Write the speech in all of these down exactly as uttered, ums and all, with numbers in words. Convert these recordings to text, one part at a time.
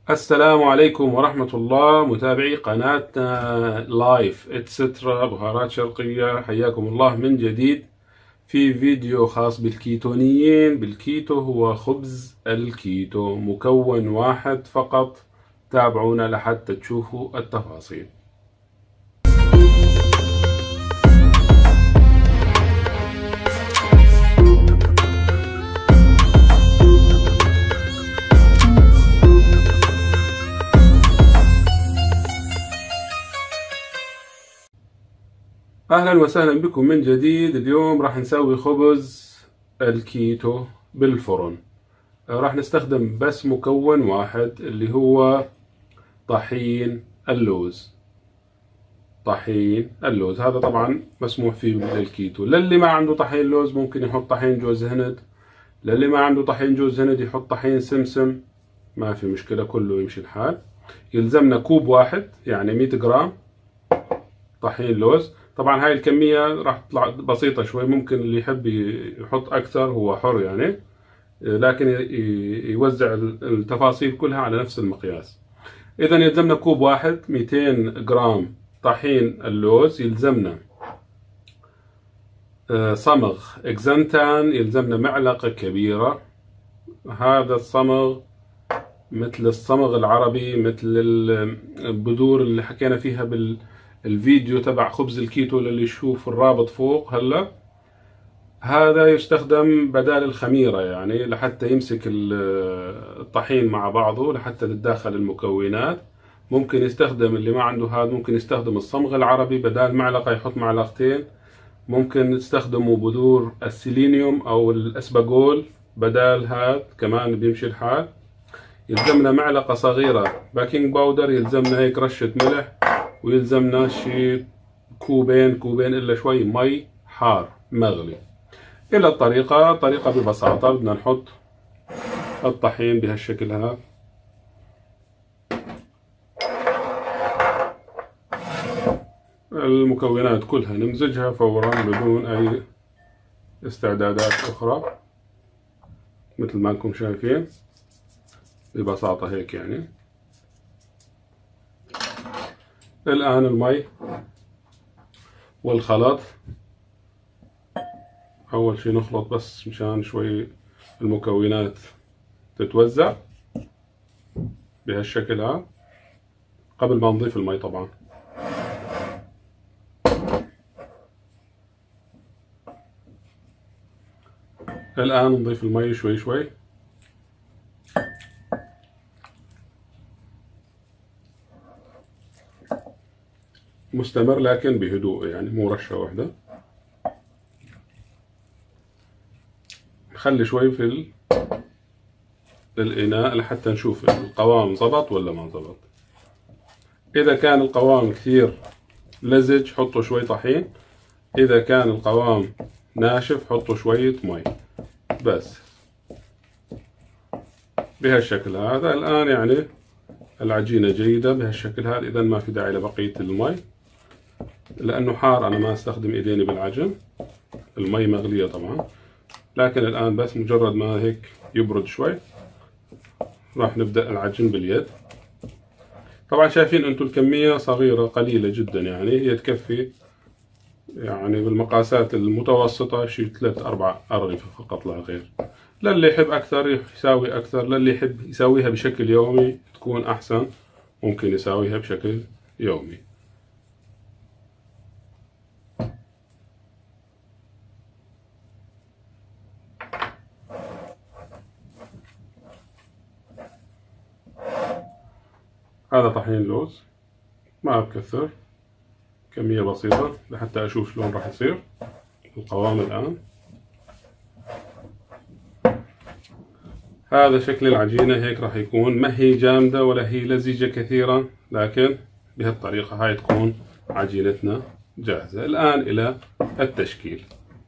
السلام عليكم ورحمة الله متابعي قناتنا لايف اتسترا بهارات شرقية، حياكم الله من جديد في فيديو خاص بالكيتونيين. بالكيتو هو خبز الكيتو، مكون واحد فقط. تابعونا لحتى تشوفوا التفاصيل. اهلا وسهلا بكم من جديد. اليوم راح نسوي خبز الكيتو بالفرن. راح نستخدم بس مكون واحد اللي هو طحين اللوز. طحين اللوز هذا طبعا مسموح فيه للكيتو. للي ما عنده طحين لوز ممكن يحط طحين جوز هند، للي ما عنده طحين جوز هند يحط طحين سمسم، ما في مشكلة، كله يمشي الحال. يلزمنا كوب واحد يعني مية جرام طحين لوز. طبعا هاي الكمية راح تطلع بسيطة شوي، ممكن اللي يحب يحط أكثر هو حر يعني، لكن يوزع التفاصيل كلها على نفس المقياس. إذا يلزمنا كوب واحد مئتين جرام طحين اللوز، يلزمنا صمغ إكزانتان، يلزمنا معلقة كبيرة. هذا الصمغ مثل الصمغ العربي، مثل البذور اللي حكينا فيها بال الفيديو تبع خبز الكيتو اللي يشوف الرابط فوق هلا. هذا يستخدم بدال الخميرة يعني لحتى يمسك الطحين مع بعضه، لحتى تتداخل المكونات. ممكن يستخدم اللي ما عنده هذا، ممكن يستخدم الصمغ العربي، بدال معلقة يحط معلقتين. ممكن يستخدموا بذور السيلينيوم او الاسباغول بدال هذا، كمان بيمشي الحال. يلزمنا معلقة صغيرة باكينج باودر، يلزمنا هيك رشة ملح، ويلزمنا شي كوبين كوبين إلا شوي مي حار مغلي. إلى الطريقة، طريقة ببساطة بدنا نحط الطحين بهالشكل هذا. المكونات كلها نمزجها فورا بدون أي استعدادات أخرى، مثل ما انكم شايفين ببساطة هيك يعني. الآن المي والخلط، أول شي نخلط بس مشان شوي المكونات تتوزع بهالشكل هذا قبل ما نضيف المي طبعا. الآن نضيف المي شوي شوي. مستمر لكن بهدوء يعني، مو رشة واحدة. نخلي شوي في الإناء لحتى نشوف القوام زبط ولا ما زبط. إذا كان القوام كثير لزج حطوا شوي طحين، إذا كان القوام ناشف حطوا شوية مي بس بهالشكل هذا. الآن يعني العجينة جيدة بهالشكل هذا، إذا ما في داعي لبقية المي لأنه حار. أنا ما استخدم إيديني بالعجن، المي مغلية طبعا. لكن الآن بس مجرد ما هيك يبرد شوي راح نبدأ العجن باليد. طبعا شايفين أنتم الكمية صغيرة قليلة جدا يعني، هي تكفي يعني بالمقاسات المتوسطة شي ثلاث أربع أرغفة فقط لا غير. للي يحب أكثر يساوي أكثر، للي يحب يساويها بشكل يومي تكون أحسن ممكن يساويها بشكل يومي. هذا طحين لوز، ما بكثر، كمية بسيطة لحتى أشوف شلون راح يصير القوام. الآن هذا شكل العجينة هيك راح يكون، ما هي جامدة ولا هي لزجة كثيرا، لكن بهالطريقة هاي تكون عجينتنا جاهزة. الآن إلى التشكيل.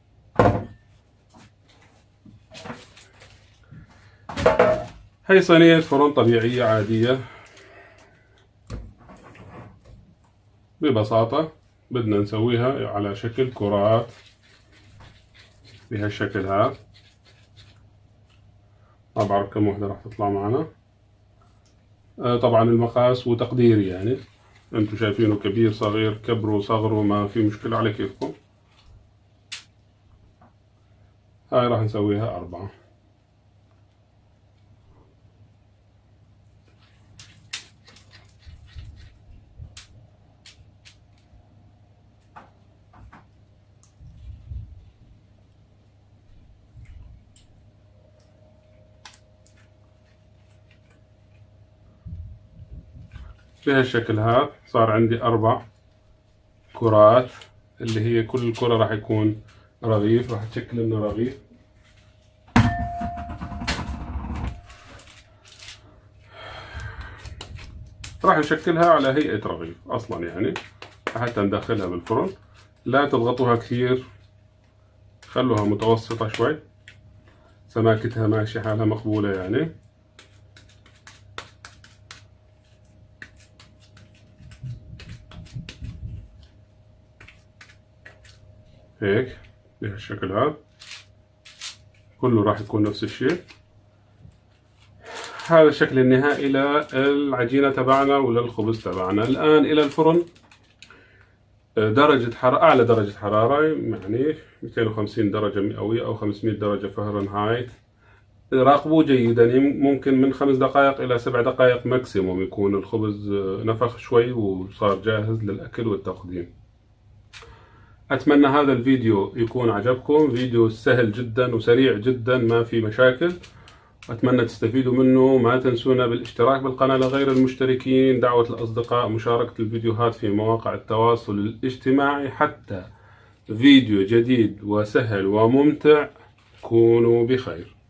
هي صينية فرن طبيعية عادية. ببساطة بدنا نسويها على شكل كرات بهالشكل هذا. ما بعرف كم وحدة راح تطلع معنا. طبعا المقاس وتقديري، يعني انتم شايفينه كبير صغير كبروا صغروا ما في مشكلة على كيفكم. هاي راح نسويها أربعة. بهالشكل هذا صار عندي أربع كرات، اللي هي كل كرة راح يكون رغيف، راح تشكل لنا رغيف. راح نشكلها على هيئة رغيف أصلا يعني حتى ندخلها بالفرن. لا تضغطوها كثير، خلوها متوسطة شوي، سماكتها ماشي حالها مقبولة يعني. هيك بهالشكل هذا كله راح يكون نفس الشيء. هذا الشكل النهائي للعجينة تبعنا وللخبز تبعنا. الآن إلى الفرن. درجة حرارة أعلى درجة حرارة يعني مئتين وخمسين درجة مئوية أو خمسمئة درجة فahrenheit. راقبوه جيدا، ممكن من خمس دقائق إلى سبع دقائق ماكسيموم يكون الخبز نفخ شوي وصار جاهز للأكل والتقديم. أتمنى هذا الفيديو يكون عجبكم، فيديو سهل جدا وسريع جدا ما في مشاكل، أتمنى تستفيدوا منه. ما تنسونا بالاشتراك بالقناة لغير المشتركين، دعوة الأصدقاء، مشاركة الفيديوهات في مواقع التواصل الاجتماعي. حتى فيديو جديد وسهل وممتع. كونوا بخير.